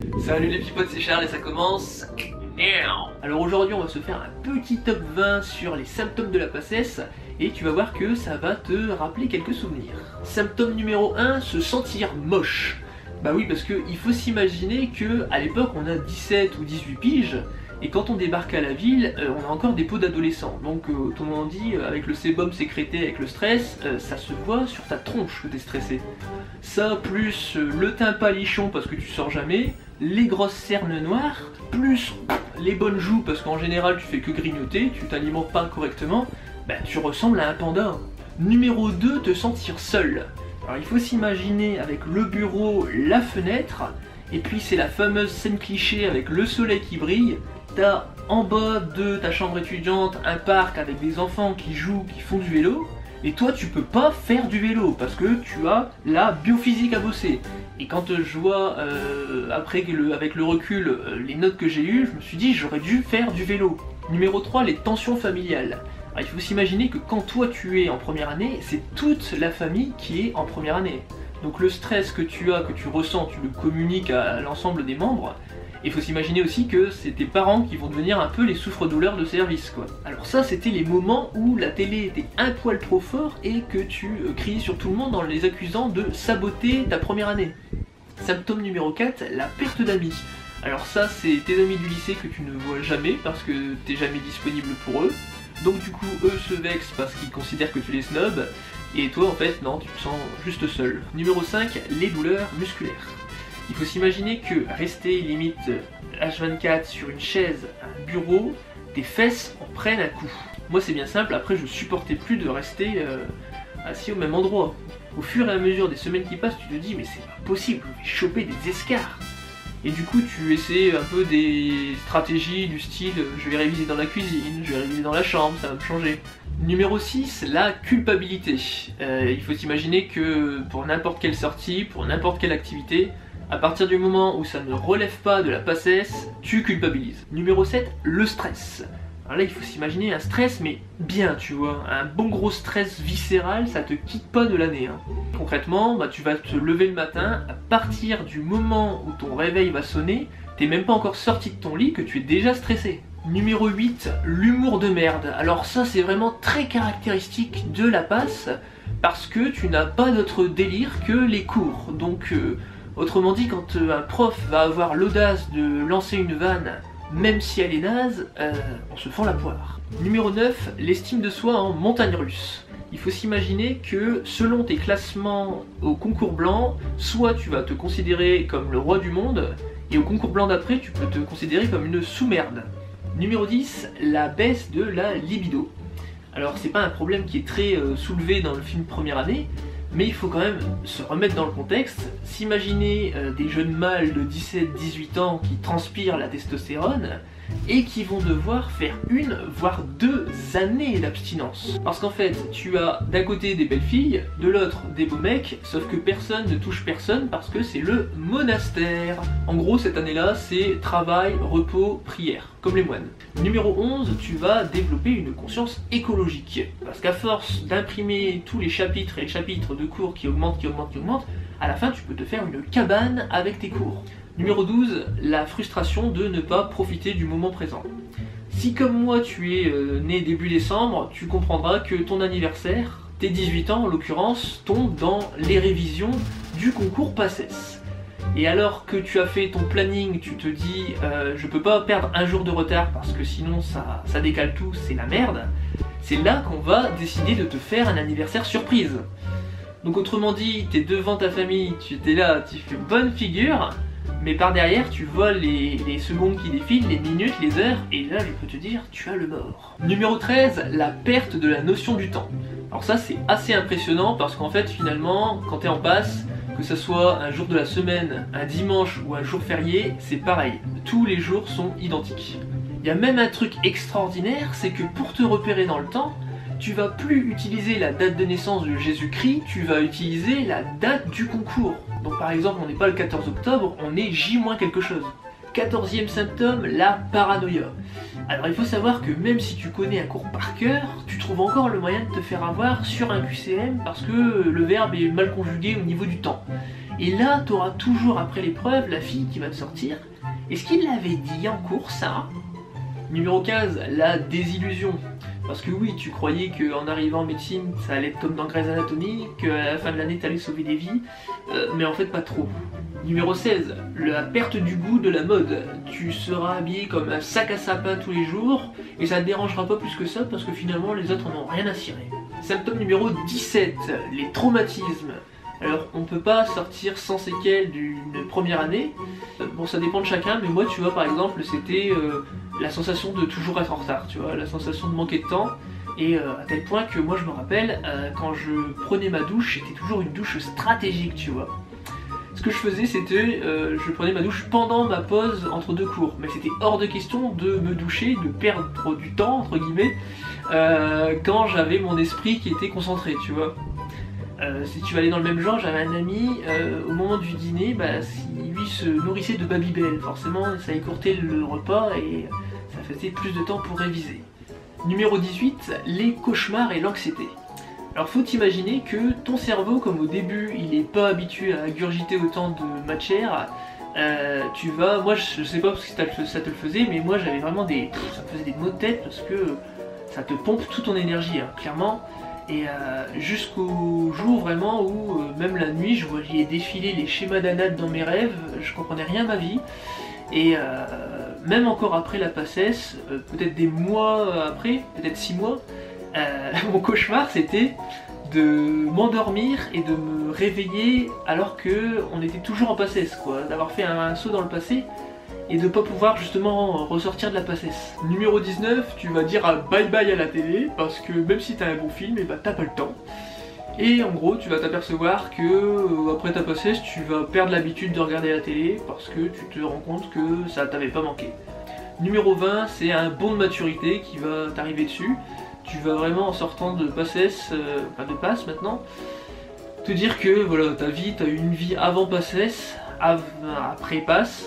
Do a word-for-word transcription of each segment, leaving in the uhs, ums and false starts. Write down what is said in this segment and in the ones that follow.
Salut les petits potes, c'est Charles et ça commence. Alors aujourd'hui on va se faire un petit top vingt sur les symptômes de la passesse et tu vas voir que ça va te rappeler quelques souvenirs. Symptôme numéro un, se sentir moche. Bah oui, parce qu'il faut s'imaginer que à l'époque on a dix-sept ou dix-huit piges et quand on débarque à la ville, euh, on a encore des peaux d'adolescents. Donc euh, autrement dit, euh, avec le sébum sécrété avec le stress, euh, ça se voit sur ta tronche que t'es stressé. Ça plus euh, le teint palichon parce que tu sors jamais, les grosses cernes noires, plus les bonnes joues parce qu'en général tu fais que grignoter, tu t'alimentes pas correctement, bah tu ressembles à un panda. Numéro deux, te sentir seul. Alors il faut s'imaginer avec le bureau, la fenêtre, et puis c'est la fameuse scène cliché avec le soleil qui brille. T'as en bas de ta chambre étudiante un parc avec des enfants qui jouent, qui font du vélo, et toi tu peux pas faire du vélo parce que tu as la biophysique à bosser. Et quand je vois euh, après le, avec le recul euh, les notes que j'ai eues, je me suis dit j'aurais dû faire du vélo. Numéro trois, les tensions familiales. Alors, il faut s'imaginer que quand toi tu es en première année, c'est toute la famille qui est en première année. Donc le stress que tu as, que tu ressens, tu le communiques à l'ensemble des membres. Il faut s'imaginer aussi que c'est tes parents qui vont devenir un peu les souffres-douleurs de service, quoi. Alors ça, c'était les moments où la télé était un poil trop fort et que tu euh, criais sur tout le monde en les accusant de saboter ta première année. Symptôme numéro quatre, la perte d'amis. Alors ça, c'est tes amis du lycée que tu ne vois jamais parce que t'es jamais disponible pour eux. Donc du coup, eux se vexent parce qu'ils considèrent que tu les snobs. Et toi, en fait, non, tu te sens juste seul. Numéro cinq, les douleurs musculaires. Il faut s'imaginer que rester limite H vingt-quatre sur une chaise, un bureau, tes fesses en prennent un coup. Moi c'est bien simple, après je supportais plus de rester euh, assis au même endroit. Au fur et à mesure des semaines qui passent, tu te dis mais c'est pas possible, je vais choper des escarres. Et du coup tu essaies un peu des stratégies du style je vais réviser dans la cuisine, je vais réviser dans la chambre, ça va me changer. Numéro six, la culpabilité. Euh, il faut s'imaginer que pour n'importe quelle sortie, pour n'importe quelle activité, à partir du moment où ça ne relève pas de la passesse, tu culpabilises. Numéro sept, le stress. Alors là, il faut s'imaginer un stress, mais bien, tu vois. Un bon gros stress viscéral, ça te quitte pas de l'année. Hein. Concrètement, bah, tu vas te lever le matin, à partir du moment où ton réveil va sonner, t'es même pas encore sorti de ton lit que tu es déjà stressé. Numéro huit, l'humour de merde. Alors ça, c'est vraiment très caractéristique de la passe, parce que tu n'as pas d'autre délire que les cours. Donc... Euh, Autrement dit, quand euh, un prof va avoir l'audace de lancer une vanne, même si elle est naze, euh, on se fend la poire. Numéro neuf, l'estime de soi en montagne russe. Il faut s'imaginer que selon tes classements au concours blanc, soit tu vas te considérer comme le roi du monde, et au concours blanc d'après, tu peux te considérer comme une sous-merde. Numéro dix, la baisse de la libido. Alors c'est pas un problème qui est très euh, soulevé dans le film Première année, mais il faut quand même se remettre dans le contexte, s'imaginer euh, des jeunes mâles de dix-sept à dix-huit ans qui transpirent la testostérone et qui vont devoir faire une, voire deux années d'abstinence. Parce qu'en fait, tu as d'un côté des belles filles, de l'autre des beaux mecs, sauf que personne ne touche personne parce que c'est le monastère. En gros, cette année-là, c'est travail, repos, prière, comme les moines. Numéro onze, tu vas développer une conscience écologique. Parce qu'à force d'imprimer tous les chapitres et les chapitres de cours qui augmentent, qui augmentent, qui augmentent, à la fin, tu peux te faire une cabane avec tes cours. Numéro douze, la frustration de ne pas profiter du moment présent. Si comme moi tu es euh, né début décembre, tu comprendras que ton anniversaire, tes dix-huit ans en l'occurrence, tombe dans les révisions du concours passesse. Et alors que tu as fait ton planning, tu te dis euh, je peux pas perdre un jour de retard parce que sinon ça, ça décale tout, c'est la merde. C'est là qu'on va décider de te faire un anniversaire surprise. Donc autrement dit, tu es devant ta famille, tu es là, tu fais bonne figure, mais par derrière, tu vois les, les secondes qui défilent, les minutes, les heures, et là, je peux te dire, tu as le mort. Numéro treize, la perte de la notion du temps. Alors ça, c'est assez impressionnant parce qu'en fait, finalement, quand tu es en passe, que ce soit un jour de la semaine, un dimanche ou un jour férié, c'est pareil. Tous les jours sont identiques. Il y a même un truc extraordinaire, c'est que pour te repérer dans le temps, tu vas plus utiliser la date de naissance de Jésus-Christ, tu vas utiliser la date du concours. Donc par exemple, on n'est pas le quatorze octobre, on est J- quelque chose. quatorzième symptôme, la paranoïa. Alors il faut savoir que même si tu connais un cours par cœur, tu trouves encore le moyen de te faire avoir sur un Q C M parce que le verbe est mal conjugué au niveau du temps. Et là, tu auras toujours après l'épreuve la fille qui va te sortir. Est-ce qu'il l'avait dit en cours ça? Numéro quinze, la désillusion. Parce que oui, tu croyais qu'en arrivant en médecine, ça allait être comme dans Grey's Anatomy, qu'à la fin de l'année, tu allais sauver des vies, euh, mais en fait pas trop. Numéro seize, la perte du goût de la mode. Tu seras habillé comme un sac à sapin tous les jours, et ça ne te dérangera pas plus que ça, parce que finalement, les autres n'en ont rien à cirer. Symptôme numéro dix-sept, les traumatismes. Alors, on peut pas sortir sans séquelles d'une première année. Bon, ça dépend de chacun, mais moi, tu vois, par exemple, c'était euh, la sensation de toujours être en retard, tu vois, la sensation de manquer de temps. Et euh, à tel point que moi, je me rappelle, euh, quand je prenais ma douche, c'était toujours une douche stratégique, tu vois. Ce que je faisais, c'était, euh, je prenais ma douche pendant ma pause entre deux cours. Mais c'était hors de question de me doucher, de perdre du temps, entre guillemets, euh, quand j'avais mon esprit qui était concentré, tu vois. Euh, si tu vas aller dans le même genre, j'avais un ami, euh, au moment du dîner, bah, lui se nourrissait de Babybel, forcément ça écourtait le repas et ça faisait plus de temps pour réviser. Numéro dix-huit, les cauchemars et l'anxiété. Alors faut t'imaginer que ton cerveau, comme au début il n'est pas habitué à ingurgiter autant de matière, euh, tu vas, moi je sais pas parce que ça te le faisait, mais moi j'avais vraiment des, ça me faisait des maux de tête parce que ça te pompe toute ton énergie, hein, clairement. Et euh, jusqu'au jour vraiment où, euh, même la nuit, je voyais défiler les schémas d'Anat dans mes rêves, je comprenais rien à ma vie. Et euh, même encore après la passesse, euh, peut-être des mois après, peut-être six mois, euh, mon cauchemar c'était de m'endormir et de me réveiller alors que on était toujours en passesse, quoi, d'avoir fait un, un saut dans le passé et de pas pouvoir justement ressortir de la passesse. Numéro dix-neuf, tu vas dire bye bye à la télé parce que même si t'as un bon film, et bah t'as pas le temps. Et en gros, tu vas t'apercevoir que euh, après ta passesse, tu vas perdre l'habitude de regarder la télé parce que tu te rends compte que ça t'avait pas manqué. Numéro vingt, c'est un bond de maturité qui va t'arriver dessus. Tu vas vraiment en sortant de passesse, euh, enfin de passe maintenant, te dire que voilà, ta vie, t'as eu une vie avant passesse, av après passe.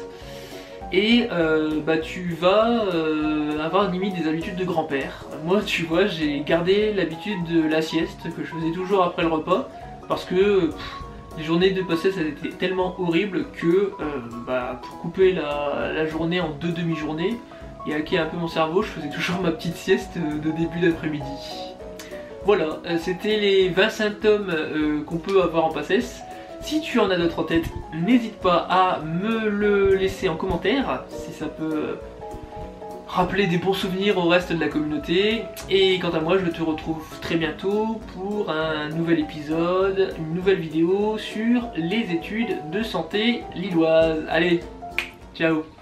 Et euh, bah tu vas euh, avoir limite des habitudes de grand-père. Moi tu vois, j'ai gardé l'habitude de la sieste que je faisais toujours après le repas parce que pff, les journées de passesse elles étaient tellement horribles que euh, bah, pour couper la, la journée en deux demi-journées et hacker un peu mon cerveau, je faisais toujours ma petite sieste de début d'après-midi. Voilà, c'était les vingt symptômes euh, qu'on peut avoir en passesse. Si tu en as d'autres en tête, n'hésite pas à me le laisser en commentaire, si ça peut rappeler des bons souvenirs au reste de la communauté. Et quant à moi, je te retrouve très bientôt pour un nouvel épisode, une nouvelle vidéo sur les études de santé lilloise. Allez, ciao!